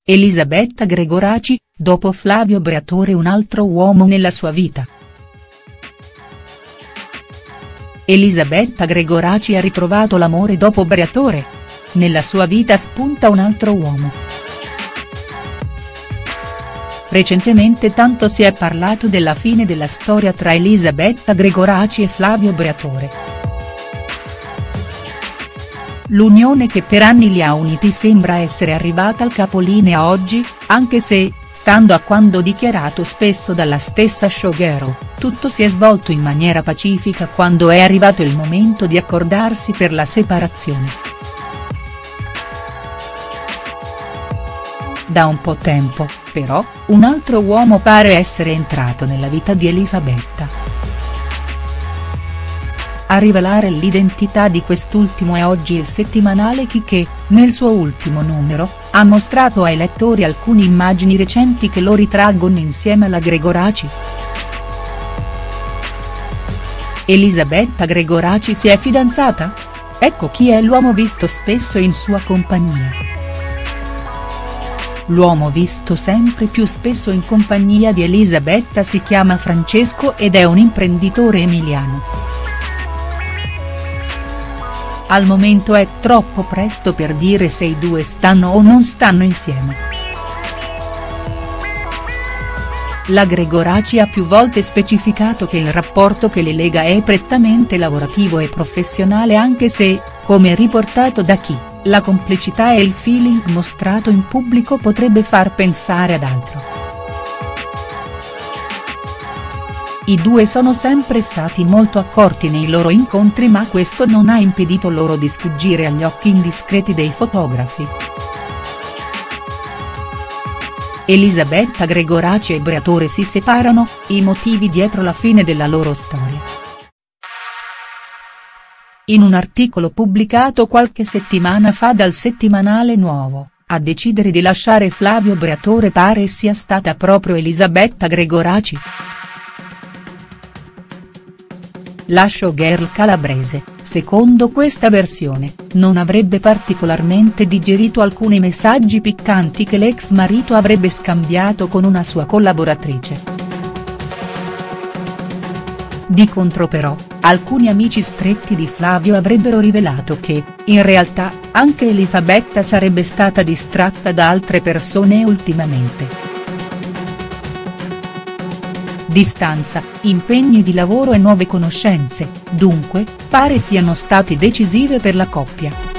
Elisabetta Gregoraci, dopo Flavio Briatore un altro uomo nella sua vita. Elisabetta Gregoraci ha ritrovato l'amore dopo Briatore. Nella sua vita spunta un altro uomo. Recentemente tanto si è parlato della fine della storia tra Elisabetta Gregoraci e Flavio Briatore. L'unione che per anni li ha uniti sembra essere arrivata al capolinea oggi, anche se, stando a quanto dichiarato spesso dalla stessa showgirl, tutto si è svolto in maniera pacifica quando è arrivato il momento di accordarsi per la separazione. Da un po' tempo, però, un altro uomo pare essere entrato nella vita di Elisabetta. A rivelare l'identità di quest'ultimo è oggi il settimanale Chi che, nel suo ultimo numero, ha mostrato ai lettori alcune immagini recenti che lo ritraggono insieme alla Gregoraci. Elisabetta Gregoraci si è fidanzata? Ecco chi è l'uomo visto spesso in sua compagnia. L'uomo visto sempre più spesso in compagnia di Elisabetta si chiama Francesco ed è un imprenditore emiliano. Al momento è troppo presto per dire se i due stanno o non stanno insieme. La Gregoraci ha più volte specificato che il rapporto che le lega è prettamente lavorativo e professionale, anche se, come riportato da Chi, la complicità e il feeling mostrato in pubblico potrebbe far pensare ad altro. I due sono sempre stati molto accorti nei loro incontri, ma questo non ha impedito loro di sfuggire agli occhi indiscreti dei fotografi. Elisabetta Gregoraci e Briatore si separano, i motivi dietro la fine della loro storia. In un articolo pubblicato qualche settimana fa dal settimanale Nuovo, a decidere di lasciare Flavio Briatore pare sia stata proprio Elisabetta Gregoraci. La showgirl calabrese, secondo questa versione, non avrebbe particolarmente digerito alcuni messaggi piccanti che l'ex marito avrebbe scambiato con una sua collaboratrice. Di contro però, alcuni amici stretti di Flavio avrebbero rivelato che, in realtà, anche Elisabetta sarebbe stata distratta da altre persone ultimamente. Distanza, impegni di lavoro e nuove conoscenze, dunque, pare siano stati decisive per la coppia.